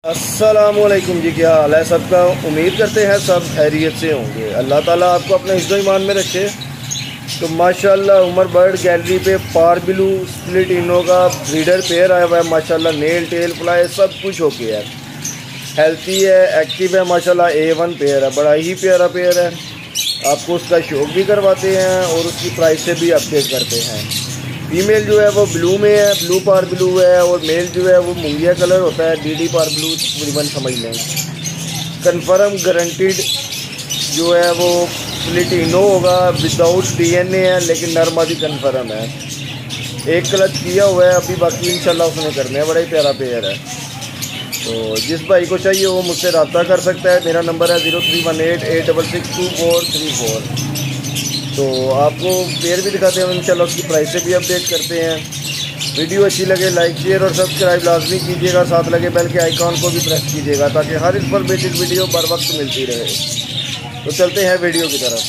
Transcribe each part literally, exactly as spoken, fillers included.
अस्सलामुअलैकुम जी, क्या हाल है सबका। उम्मीद करते हैं सब खैरियत से होंगे। अल्लाह ताला आपको अपने हिस्सों ईमान में रखे। तो माशाल्लाह उमर बर्ड गैलरी पे पार ब्लू स्प्लिट इनो का ब्रीडर पेयर आया हुआ है। माशाल्लाह नेल टेल फ्लाई सब कुछ ओके है, हेल्थी है, एक्टिव है। माशाल्लाह ए वन पेयर है, बड़ा ही प्यारा पेयर है। आपको उसका शौक भी करवाते हैं और उसकी प्राइस से भी अपडेट करते हैं। फीमेल जो है वो ब्लू में है, ब्लू पार ब्लू है, और मेल जो है वो मुंगिया कलर होता है, डीडी पार ब्लू तकरीबन समझ लें। कन्फर्म गारंटीड जो है वो प्लेटिनो होगा, विदाउट डीएनए है, लेकिन नरमादी कन्फर्म है। एक क्लच किया हुआ है अभी, बाकी इंशाल्लाह उसने करने है। बड़ा ही प्यारा पेयर है। तो जिस भाई को चाहिए वो मुझसे रब्ता कर सकता है। मेरा नंबर है zero three one eight eight double six to four three four. तो आपको पेयर भी दिखाते हैं इंशाल्लाह, उसकी प्राइस से भी अपडेट करते हैं। वीडियो अच्छी लगे लाइक शेयर और सब्सक्राइब लाजमी कीजिएगा। साथ लगे बेल के आइकॉन को भी प्रेस कीजिएगा ताकि हर इंफॉर्मेटिव वीडियो बर वक्त मिलती रहे। तो चलते हैं वीडियो की तरफ।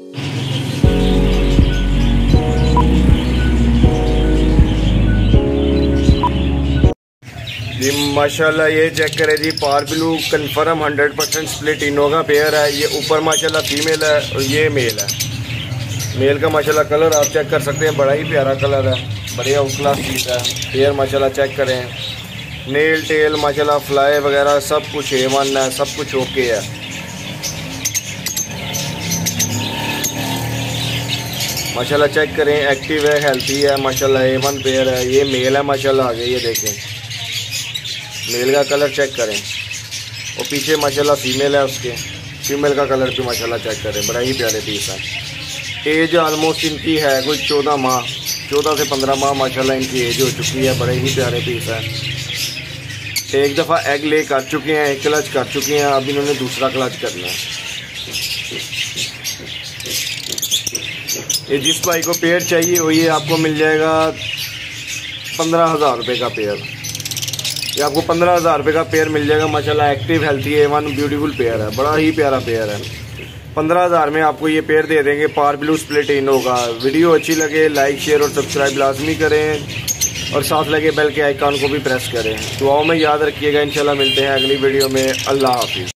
जी माशाल्लाह ये चेक करें जी, पार blue confirm hundred percent split इनो का पेयर है। ये ऊपर माशाल्लाह फीमेल है और ये मेल है। मेल का माशाल्लाह कलर आप चेक कर सकते हैं, बड़ा ही प्यारा कलर है, बढ़िया उखला चीज है। पेयर माशाल्लाह चेक करें, नेल टेल माशाल्लाह फ्लाई वगैरह सब कुछ ए वन है, सब कुछ ओके है। माशाल्लाह चेक करें, एक्टिव है, हेल्थी है, माशाल्लाह ए वन पेयर है। ये मेल है माशाल्लाह। आगे ये देखें, मेल का कलर चेक करें, और पीछे माशाल्लाह फीमेल है उसके। फीमेल का कलर भी माशाल्लाह चेक करें, बड़ा ही प्यारे पीस है। एज ऑलमोस्ट इनकी है कोई चौदह माह, चौदह से पंद्रह माह माशाल्लाह इनकी एज हो चुकी है। बड़े ही प्यारे पीस है। एक दफ़ा एग ले कर चुके हैं, एक क्लच कर चुके हैं, अब इन्होंने दूसरा क्लच करना है। ये जिस भाई को पेयर चाहिए वो ये आपको मिल जाएगा पंद्रह हज़ार रुपये का पेयर। ये आपको पंद्रह हज़ार रुपये का पेयर मिल जाएगा। माशाल्लाह एक्टिव हेल्थी ए वन ब्यूटीफुल पेयर है, बड़ा ही प्यारा पेयर है। पंद्रह हज़ार में आपको ये पेयर दे देंगे पार ब्लू स्प्लिट इनो का। वीडियो अच्छी लगे लाइक शेयर और सब्सक्राइब लाजमी करें, और साथ लगे बेल के आइकॉन को भी प्रेस करें। दुआओं में याद रखिएगा। इंशाल्लाह मिलते हैं अगली वीडियो में। अल्लाह हाफिज़।